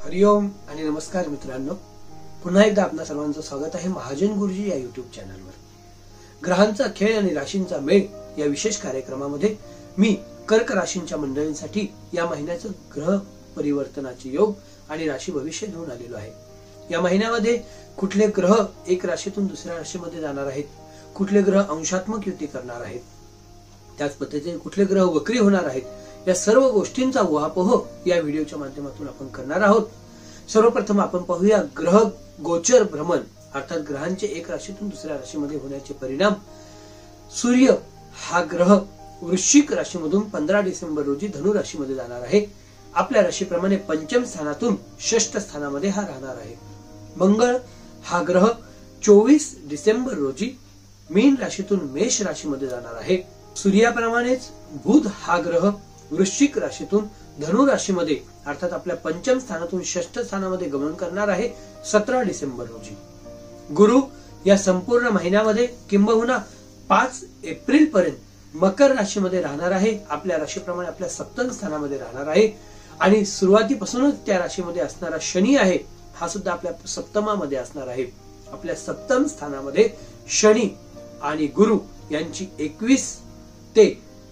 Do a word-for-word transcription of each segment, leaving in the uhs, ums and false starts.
हरिओम आणि नमस्कार मित्रांनो, पुन्हा एकदा आपणा सर्वांचं स्वागत आहे महाजन गुरुजी या युट्यूब चॅनलवर. ग्रहांचा खेळ आणि राशींचा मेळ या विशेष कार्यक्रमामध्ये मी कर्क राशींच्या मंडळींसाठी या महिन्याचं ग्रह परिवर्तनाचे योग आणि राशी भविष्य घेऊन आलेलो आहे. या महिन्यामध्ये कुठले ग्रह एक राशीतून दुसऱ्या राशीमध्ये जाणार आहेत, कुठले ग्रह अंशात्मक युती करणार आहेत, त्याच पद्धतीने कुठले ग्रह वक्री होणार आहेत, या सर्व गोष्टींचा उहापोह या व्हिडिओच्या माध्यमातून आपण करणार आहोत. सर्वप्रथम आपण पाहूया ग्रह गोचर भ्रमण, अर्थात ग्रहांचे एक राशीतून दुसऱ्या राशीमध्ये होण्याचे परिणाम. सूर्य हा ग्रह वृश्चिक राशीमधून पंधरा डिसेंबर रोजी धनु राशीमध्ये जाणार आहे. आपल्या राशीप्रमाणे पंचम स्थानातून षष्ठ स्थानामध्ये हा राहणार आहे. मंगळ हा ग्रह चोवीस डिसेंबर रोजी मीन राशीतून मेष राशीमध्ये जाणार आहे. सूर्याप्रमाणेच बुध हा ग्रह वृश्चिक राशीतून धनु राशीमध्ये अर्थात आपल्या पंचम स्थानातून षष्ठ स्थानामध्ये गमन करणार आहे सतरा डिसेंबर रोजी. गुरु या संपूर्ण महिन्यामध्ये किंबहुना पाच एप्रिल पर्यंत मकर राशीमध्ये राहणार आहे. आपल्या राशीप्रमाणे आपल्या सप्तम स्थानामध्ये राहणार आहे आणि सुरुवातीपासूनच त्या राशीमध्ये असणारा शनी आहे हा सुद्धा आपल्या सप्तमामध्ये असणार आहे. आपल्या सप्तम स्थानामध्ये शनी आणि गुरु यांची एकवीस ते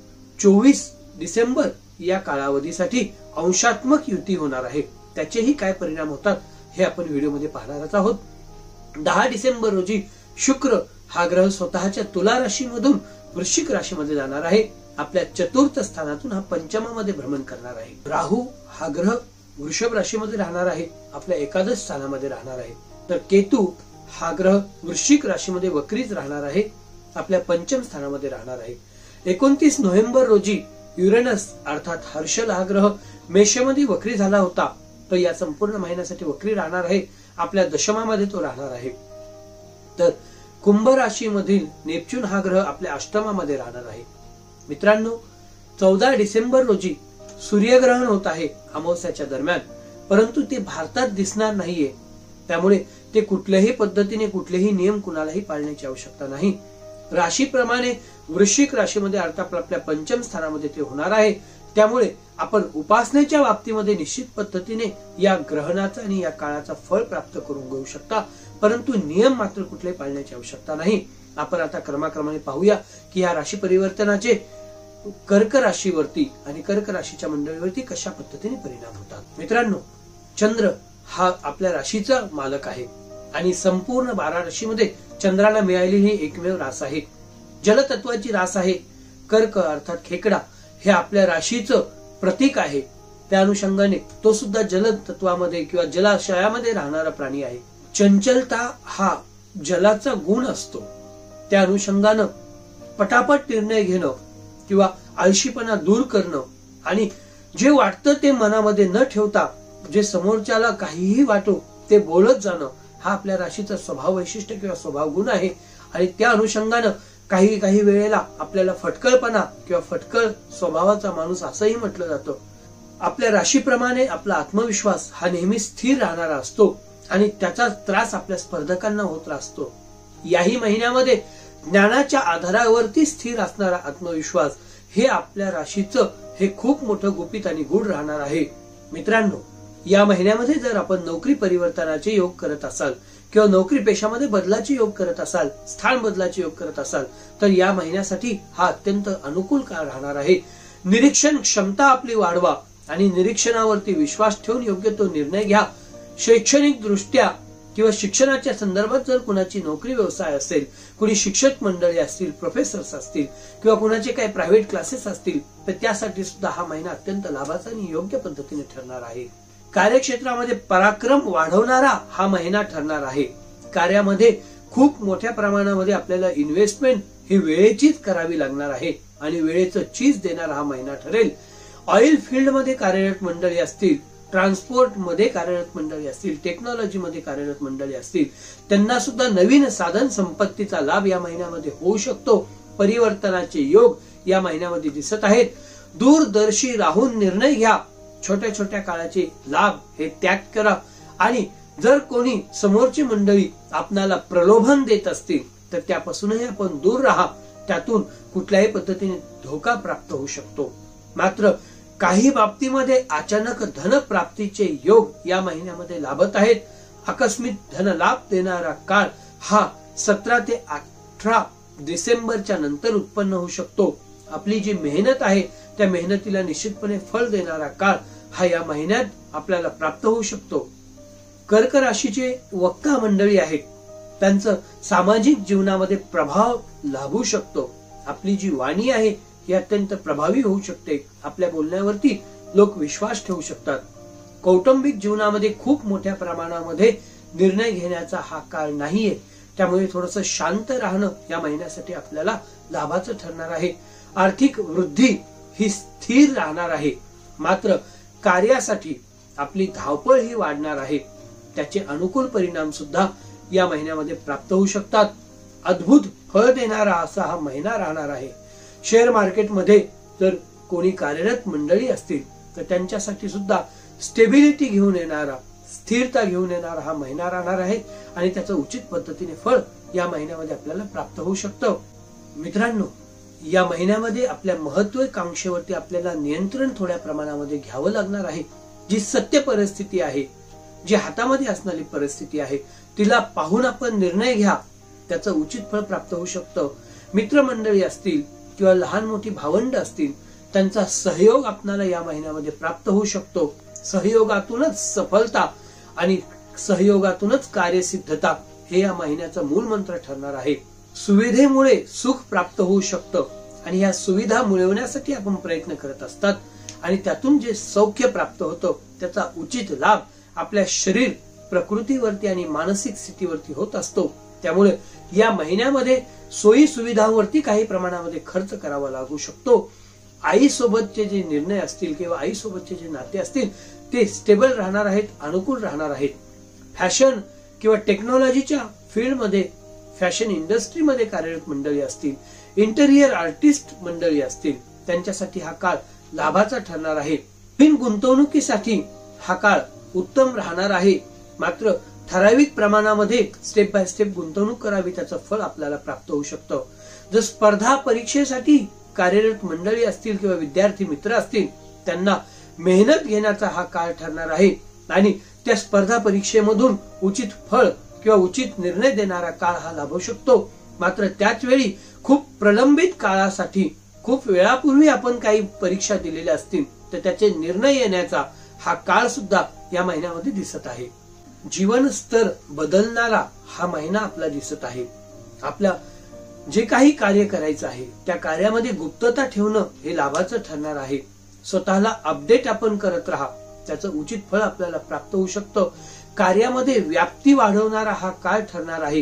चोवीस डिसेंबर या कालावधीसाठी अंशात्मक युती होणार आहे. त्याचेही काय परिणाम होतात हे आपण व्हिडिओमध्ये पाहणारच आहोत. दहा डिसेंबर रोजी शुक्र हा ग्रह स्वतःच्या तुला राशीमधून वृश्चिक राशीमध्ये जाणार आहे. आपल्या चतुर्थ स्थानातून हा पंचमामध्ये भ्रमण करणार आहे. राहू हा ग्रह वृषभ राशीमध्ये राहणार आहे, आपल्या एकादश स्थानामध्ये राहणार आहे. तर केतू हा ग्रह वृश्चिक राशीमध्ये वक्रीच राहणार आहे, आपल्या पंचम स्थानामध्ये राहणार आहे. एकोणतीस नोव्हेंबर रोजी युरेनस अर्थात हर्षल हा ग्रह मेषमध्ये वक्री झाला होता, तो या संपूर्ण महिन्यासाठी वक्री राहणार आहे, आपल्या दशमामध्ये तो राहणार आहे. तर कुंभ राशीमधील नेपच्यून हा ग्रह आपल्या अष्टमामध्ये राहणार आहे. मित्रांनो, चौदा डिसेंबर रोजी सूर्यग्रहण होत आहे अमावस्याच्या दरम्यान, परंतु ते भारतात दिसणार नाहीये. त्यामुळे ते कुठल्याही पद्धतीने कुठलेही नियम कुणालाही पाळण्याची आवश्यकता नाही. राशीप्रमाणे वृश्चिक राशीमध्ये अर्थात आपल्या पंचम स्थानामध्ये ते होणार आहे. त्यामुळे आपण उपासनेच्या बाबतीमध्ये निश्चित पद्धतीने या ग्रहणाचा आणि या काळाचा फळ प्राप्त करून घेऊ शकता, परंतु नियम मात्र कुठले पाळण्याची आवश्यकता नाही. आपण आता क्रमाक्रमाने पाहूया की या राशी परिवर्तनाचे कर्क राशीवरती आणि कर्क राशीच्या मंडळीवरती कशा पद्धतीने परिणाम होतात. मित्रांनो, चंद्र हा आपल्या राशीचा मालक आहे आणि संपूर्ण बारा राशीमध्ये चंद्राला मिळालेली ही एकमेव रास आहे. जलतत्वाची रास आहे. कर्क अर्थात खेकडा हे आपल्या राशीचं प्रतीक आहे. त्या अनुषंगाने तो सुद्धा जलतत्वामध्ये किंवा जलाशयामध्ये राहणारा प्राणी आहे. चंचलता हा जलाचा गुण असतो. त्या अनुषंगानं पटापट निर्णय घेणं किंवा आळशीपणा दूर करणं आणि जे वाटतं ते मनामध्ये न ठेवता जे समोरच्याला काहीही वाटो ते बोलत जाणं हा आपल्या राशीचा स्वभाव वैशिष्ट्य किंवा स्वभाव गुण आहे. आणि त्या अनुषंगानं काही काही वेळेला आपल्याला फटकळपणा किंवा फटकळ स्वभावाचा माणूस असंही म्हटलं जातं. आपल्या राशीप्रमाणे आपला आत्मविश्वास हा नेहमी स्थिर राहणारा असतो आणि त्याचा त्रास आपल्या स्पर्धकांना होत असतो. याही महिन्यामध्ये ज्ञानाच्या आधारावरती स्थिर असणारा आत्मविश्वास हे आपल्या राशीचं हे खूप मोठं गुपित आणि गूढ राहणार आहे. मित्रांनो, या महिन्यामध्ये जर आपण नोकरी परिवर्तनाचे योग करत असाल किंवा नोकरी पेशामध्ये बदलाचे योग करत असाल, स्थान बदलाचे योग करत असाल, तर या महिन्यासाठी हा अत्यंत अनुकूल काळ राहणार आहे. निरीक्षण क्षमता आपली वाढवा आणि निरीक्षणावरती विश्वास ठेवून योग्य तो निर्णय घ्या. शैक्षणिक दृष्ट्या किंवा शिक्षणाच्या संदर्भात जर कुणाची नोकरी व्यवसाय असेल, कुणी शिक्षक मंडळी असतील, प्रोफेसर्स असतील किंवा कुणाचे काही प्रायव्हेट क्लासेस असतील, तर त्यासाठी सुद्धा हा महिना अत्यंत लाभाचा आणि योग्य पद्धतीने ठरणार आहे. कार्यक्षेत्रामध्ये पराक्रम वाढवणारा हा महिना ठरणार आहे. कार्यामध्ये खूप मोठ्या प्रमाणामध्ये आपल्याला इन्व्हेस्टमेंट ही वेळेचीच करावी लागणार आहे आणि वेळेचं चीज देणारा हा महिना ठरेल. ऑइल फील्ड मध्ये कार्यरत मंडळी असतील, ट्रान्सपोर्ट मध्ये कार्यरत मंडळी असतील, टेक्नॉलॉजी मध्ये कार्यरत मंडळी असतील, त्यांना सुद्धा नवीन साधन संपत्तीचा लाभ या महिन्यामध्ये होऊ शकतो. परिवर्तनाचे योग या महिन्यामध्ये दिसत आहेत. दूरदर्शी राहून निर्णय घ्या. छोट्या छोट्या काळाचे लाभ हे त्याग करा आणि जर कोणी समोरची मंडळी आपणाला प्रलोभन देत असतील तर त्यापासूनही आपण दूर राहा. त्यातून कुठल्याही पद्धतीने धोका प्राप्त होऊ शकतो. मात्र काही बाबतीमध्ये अचानक धन प्राप्तीचे योग या महिन्यामध्ये लाभत आहेत. आकस्मिक धन लाभ देणारा काळ हा सतरा ते अठरा डिसेंबरच्या नंतर उत्पन्न होऊ शकतो. आपली जी मेहनत आहे त्या मेहनतीला निश्चितपणे फळ देणारा काळ हा या महिन्यात आपल्याला प्राप्त होऊ शकतो. कर्क राशीचे वक्ता मंडळी आहेत, त्यांचं सामाजिक जीवनामध्ये प्रभाव लाभू शकतो. आपली जी वाणी आहे ही अत्यंत प्रभावी होऊ शकते. आपल्या बोलण्यावरती लोक विश्वास ठेवू शकतात. कौटुंबिक जीवनामध्ये खूप मोठ्या प्रमाणामध्ये निर्णय घेण्याचा हा काळ नाहीये, त्यामुळे थोडंसं शांत राहणं या महिन्यासाठी आपल्याला लाभाचं ठरणार आहे. आर्थिक वृद्धी ही स्थिर राहणार आहे, मात्र कार्यासाठी आपली धावपळ ही वाढणार आहे. त्याचे अनुकूल परिणाम सुद्धा या महिन्यामध्ये प्राप्त होऊ शकतात. अद्भुत फळ देणारा असा हा महिना राहणार आहे. शेअर मार्केटमध्ये जर कोणी कार्यरत मंडळी असतील तर त्यांच्यासाठी सुद्धा स्टेबिलिटी घेऊन येणारा, स्थिरता घेऊन येणारा हा महिना राहणार आहे आणि त्याचं उचित पद्धतीने फळ या महिन्यामध्ये आपल्याला प्राप्त होऊ शकतं. मित्रांनो, या महिन्यामध्ये आपल्या महत्वाकांक्षेवरती आपल्याला नियंत्रण थोड्या प्रमाणामध्ये घ्यावं लागणार आहे. जी सत्य परिस्थिती आहे, जी हातामध्ये असणारी परिस्थिती आहे, तिला पाहून आपण निर्णय घ्या, त्याचं उचित फळ प्राप्त होऊ शकतं. मित्रमंडळी असतील किंवा लहान मोठी भावंड असतील, त्यांचा सहयोग आपल्याला या महिन्यामध्ये प्राप्त होऊ शकतो. सहयोगातूनच सफलता आणि सहयोगातूनच कार्यसिद्धता हे या महिन्याचा मूळ मंत्र ठरणार आहे. सुविधेमुळे सुख प्राप्त होऊ शकतं आणि या सुविधा मिळवण्यासाठी आपण प्रयत्न करत असतात आणि त्यातून जे सौख्य प्राप्त होतं त्याचा उचित लाभ आपल्या शरीर प्रकृतीवरती आणि मानसिक स्थितीवरती होत असतो. त्यामुळे या महिन्यामध्ये सोयी सुविधांवरती काही प्रमाणामध्ये खर्च करावा लागू शकतो. आई सोबतचे जे निर्णय असतील किंवा आई सोबतचे जे नाते असतील ते स्टेबल राहणार आहेत, अनुकूल राहणार आहेत. फॅशन किंवा टेक्नॉलॉजीच्या फील्डमध्ये, फॅशन इंडस्ट्रीमध्ये कार्यरत मंडळी असतील, इंटेरियर आर्टिस्ट मंडळी असतील, त्यांच्यासाठी हा काळ लाभाचा ठरणार आहे. बिन गुंतवणुकीसाठी हा काळ उत्तम राहणार आहे, मात्र ठराविक प्रमाणामध्ये स्टेप बाय स्टेप गुंतवणूक करावी, त्याचं फळ आपल्याला प्राप्त होऊ शकतं. जर स्पर्धा परीक्षेसाठी कार्यरत मंडळी असतील किंवा विद्यार्थी मित्र असतील, त्यांना मेहनत घेण्याचा हा काळ ठरणार आहे आणि त्या स्पर्धा परीक्षेमधून उचित फळ किंवा उचित निर्णय देणारा काळ हा लाभू शकतो. मात्र त्याच वेळी खूप प्रलंबित काळासाठी, खूप वेळापूर्वी आपण काही परीक्षा दिलेल्या असतील तर त्याचे निर्णय येण्याचा हा काळ सुद्धा या महिन्यामध्ये दिसत आहे. जीवन स्तर बदलणारा हा महिना आपला दिसत आहे. आपल्या जे काही कार्य करायचं आहे त्या कार्यामध्ये गुप्तता ठेवणं हे लाभाचं ठरणार आहे. स्वतःला अपडेट आपण करत राहा, त्याचं उचित फळ आपल्याला प्राप्त होऊ शकतं. कार्यामध्ये व्याप्ती वाढवणारा हा काळ ठरणार आहे.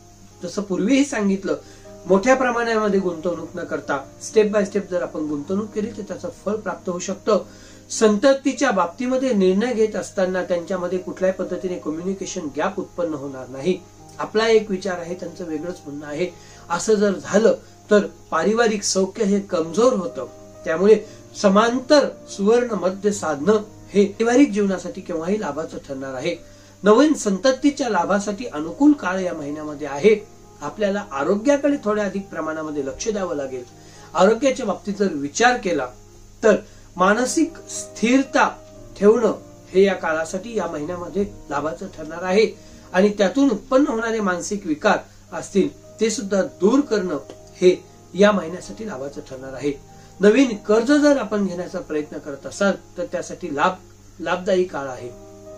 जसं पूर्वीही सांगितलं, मोठ्या प्रमाणामध्ये गुंतवणूक न करता स्टेप बाय स्टेप जर आपण गुंतवणूक केली तर त्याचं फळ प्राप्त होऊ शकतं. संततीच्या बाबतीमध्ये निर्णय घेत असताना त्यांच्यामध्ये कुठल्याही पद्धतीने कम्युनिकेशन गॅप उत्पन्न होणार नाही. आपला एक विचार आहे, त्यांचं वेगळंच म्हणणं आहे. असं जर झालं तर पारिवारिक सौख्य हे कमजोर होतं. त्यामुळे समांतर सुवर्ण मध्य साधणं हे पारिवारिक जीवनासाठी केव्हाही लाभाचं ठरणार आहे. नवीन संततीच्या लाभासाठी अनुकूल काळ या महिन्यामध्ये आहे. आपल्याला आरोग्याकडे थोड्या अधिक प्रमाणामध्ये लक्ष द्यावं लागेल. आरोग्याच्या बाबतीत जर विचार केला तर मानसिक स्थिरता ठेवणं हे या काळासाठी या महिन्यामध्ये लाभाचं ठरणार आहे आणि त्यातून उत्पन्न होणारे मानसिक विकार असतील ते सुद्धा दूर करणं हे या महिन्यासाठी लाभाचं ठरणार आहे. नवीन कर्ज जर आपण घेण्याचा प्रयत्न करत असाल तर त्यासाठी लाभ लाभदायी काळ आहे.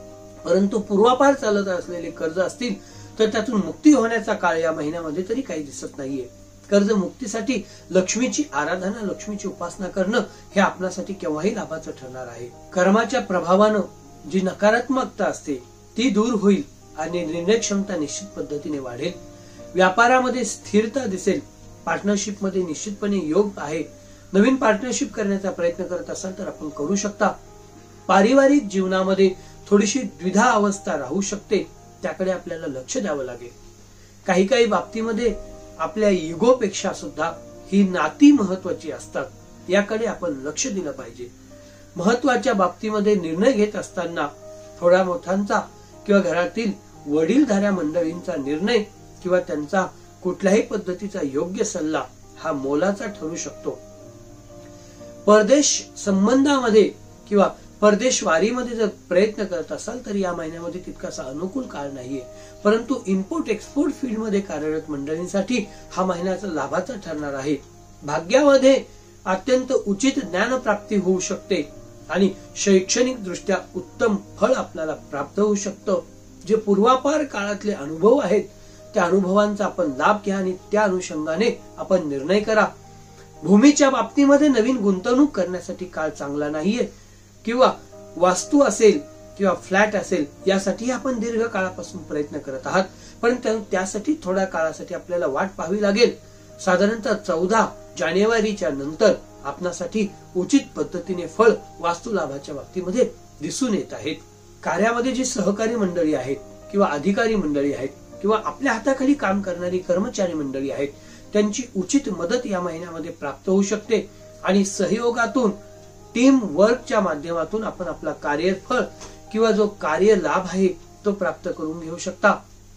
परंतु पूर्वापार चालत असलेले कर्ज असतील तर त्यातून मुक्ती होण्याचा काळ या महिन्यामध्ये तरी काही दिसत नाहीये. कर्ज मुक्तीसाठी लक्ष्मीची आराधना, लक्ष्मीची उपासना करणं हे आपल्यासाठी केव्हाही लाभाचं ठरणार आहे. कर्माच्या प्रभावानं जी नकारात्मकता असते ती दूर होईल आणि निर्णय क्षमता निश्चित पद्धतीने वाढेल. व्यापारामध्ये स्थिरता दिसेल. पार्टनरशिप मध्ये निश्चितपणे योग आहे. नवीन पार्टनरशिप करण्याचा प्रयत्न करत असाल तर आपण करू शकता. पारिवारिक जीवनामध्ये थोडीशी द्विधा अवस्था राहू शकते, त्याकडे आपल्याला लक्ष द्यावं लागेल. काही काही बाबतीमध्ये आपल्या इगोपेक्षा सुद्धा ही नाती महत्वाची असतात, याकडे आपण लक्ष दिलं पाहिजे. महत्वाच्या बाबतीमध्ये निर्णय घेत असताना थोड्या मोठ्यांचा किंवा घरातील वडीलधाऱ्या मंडळींचा निर्णय किंवा त्यांचा कुठल्याही पद्धतीचा योग्य सल्ला हा मोलाचा ठरू शकतो. परदेश संबंधामध्ये किंवा परदेश वारीमध्ये जर प्रयत्न करत असाल तर या महिन्यामध्ये तितकासा अनुकूल काळ नाहीये, परंतु इम्पोर्ट एक्सपोर्ट फील्ड मध्ये कार्यरत मंडळींसाठी हा महिन्याचा लाभाचा ठरणार आहे. भाग्यामध्ये अत्यंत उचित ज्ञान प्राप्ती होऊ शकते आणि शैक्षणिक दृष्ट्या उत्तम फळ आपल्याला प्राप्त होऊ शकतं. जे पूर्वापार काळातले अनुभव आहेत त्या अनुभवांचा आपण लाभ घ्या आणि त्या अनुषंगाने आपण निर्णय करा. भूमीच्या बाबतीमध्ये नवीन गुंतवणूक करण्यासाठी काळ चांगला नाहीये, किंवा वास्तू असेल किंवा फ्लॅट असेल यासाठी आपण दीर्घ काळापासून प्रयत्न करत आहात, परंतु त्यासाठी थोड्या काळासाठी आपल्याला वाट पाहावी लागेल. साधारणतः चौदा जानेवारीच्या नंतर आपणासाठी उचित पद्धतीने फळ वास्तू लाभाच्या बाबतीमध्ये दिसून येत आहेत. कार्यामध्ये जी सहकारी मंडळी आहेत किंवा अधिकारी मंडळी आहेत किंवा आपल्या हाताखाली काम करणारी कर्मचारी मंडळी आहेत त्यांची उचित मदत या महिन्यामध्ये प्राप्त होऊ शकते आणि सहयोगातून टीम वर्कच्या माध्यमातून आपण आपला कार्यफळ किंवा जो कार्य लाभ आहे तो प्राप्त करून घेऊ शकता.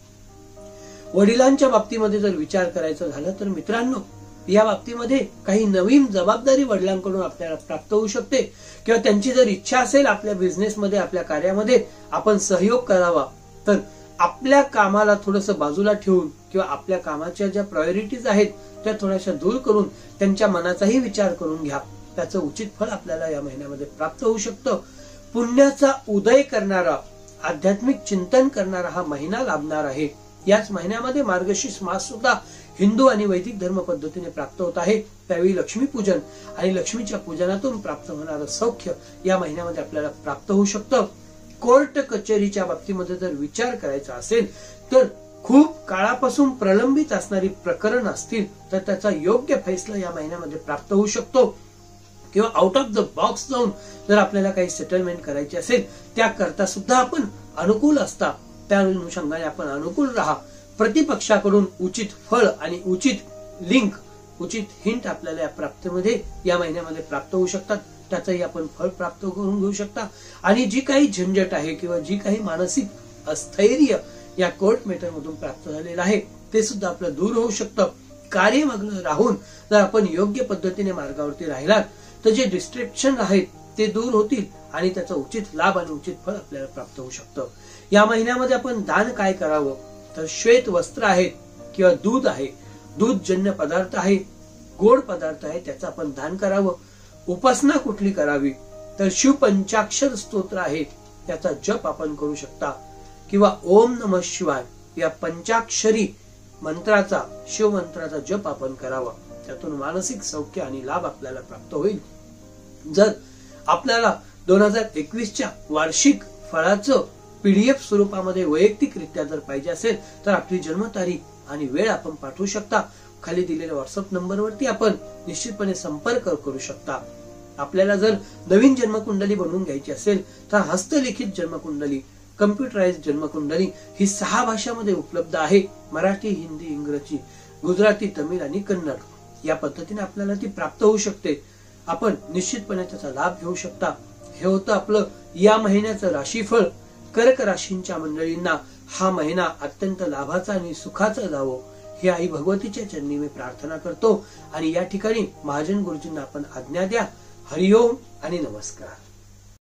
वडिलांच्या बाबतीमध्ये जर विचार करायचा झाला तर मित्रांनो, या बाबतीमध्ये काही नवीन जबाबदारी वडिलांकडून आपल्याला प्राप्त होऊ शकते, किंवा त्यांची जर इच्छा असेल आपल्या बिझनेसमध्ये आपल्या कार्यामध्ये आपण सहयोग करावा तर आपल्या कामाला थोडस बाजूला ठेवून किंवा आपल्या कामाच्या ज्या प्रायोरिटीज आहेत त्या थोड्याशा दूर करून त्यांच्या मनाचाही विचार करून घ्या. त्याचं उचित फळ आपल्याला या महिन्यामध्ये प्राप्त होऊ शकतं. पुण्याचा उदय करणारा, आध्यात्मिक चिंतन करणारा हा महिना लाभणार आहे. याच महिन्यामध्ये मार्गशीर्ष मास सुद्धा हिंदू आणि वैदिक धर्म पद्धतीने प्राप्त होत आहे. त्यावेळी लक्ष्मी पूजन आणि लक्ष्मीच्या पूजनातून प्राप्त होणारं सौख्य या महिन्यामध्ये आपल्याला प्राप्त होऊ शकतं. कोर्ट कचेरीच्या बाबतीमध्ये जर विचार करायचा असेल तर खूप काळापासून प्रलंबित असणारी प्रकरण असतील तर त्याचा योग्य फैसला या महिन्यामध्ये प्राप्त होऊ शकतो, किंवा आउट ऑफ द बॉक्स जाऊन जर आपल्याला काही सेटलमेंट करायची असेल त्याकरता सुद्धा आपण अनुकूल असता. त्या अनुषंगाने आपण अनुकूल राहा. प्रतिपक्षाकडून उचित फळ आणि उचित लिंक, उचित हिंट आपल्याला या प्राप्तीमध्ये या महिन्यामध्ये प्राप्त होऊ शकतात. त्याचंही आपण फळ प्राप्त करून घेऊ शकता. आणि जी काही झंझट आहे किंवा जी काही मानसिक अस्थैर्य या कोर्ट मॅटर मधून प्राप्त झालेलं आहे ते सुद्धा आपलं दूर होऊ शकतं. कार्यमग्न राहून जर आपण योग्य पद्धतीने मार्गावरती राहिलात तर जे डिस्ट्रॅक्शन आहेत ते दूर होतील आणि त्याचा उचित लाभ आणि उचित फळ आपल्याला प्राप्त होऊ शकतं. या महिन्यामध्ये आपण दान काय करावं तर श्वेत वस्त्र आहेत किंवा दूध आहे, दूधजन्य पदार्थ आहे, गोड पदार्थ आहे, त्याचं आपण दान करावं. उपासना कुठली करावी तर शिवपंचाक्षर स्तोत्र आहे त्याचा जप आपण करू शकता, किंवा ओम नमः शिवाय या पंचाक्षरी मंत्राचा, शिव मंत्राचा जप आपण करावा. त्यातून मानसिक सौख्य आणि लाभ आपल्याला प्राप्त होईल. जर आपल्याला दोन हजार एकवीसच्या वार्षिक फळाचं पीडीएफ स्वरूपामध्ये वैयक्तिकरित्या जर पाहिजे असेल तर आपली जन्मतारीख आणि वेळ आपण पाठवू शकता. खाली दिलेल्या व्हॉट्सअप नंबरवरती आपण निश्चितपणे संपर्क करू शकता. आपल्याला जर नवीन जन्मकुंडली बनवून घ्यायची असेल तर हस्तलिखित जन्मकुंडली, कम्प्युटराइज जन्मकुंडली ही सहा भाषांमध्ये उपलब्ध आहे. मराठी, हिंदी, इंग्रजी, गुजराती, तमिळ आणि कन्नड या पद्धतीने आपल्याला ती प्राप्त होऊ शकते. आपण निश्चितपणे त्याचा लाभ घेऊ शकता. हे होतं आपलं या महिन्याचं राशीफळ. कर्क राशींच्या मंडळींना हा महिना अत्यंत लाभाचा आणि सुखाचा जावो ही आई भगवतीच्या चरणी मी प्रार्थना करतो आणि या ठिकाणी महाजन गुरुजींना आपण आज्ञा द्या. हरिओम आणि नमस्कार.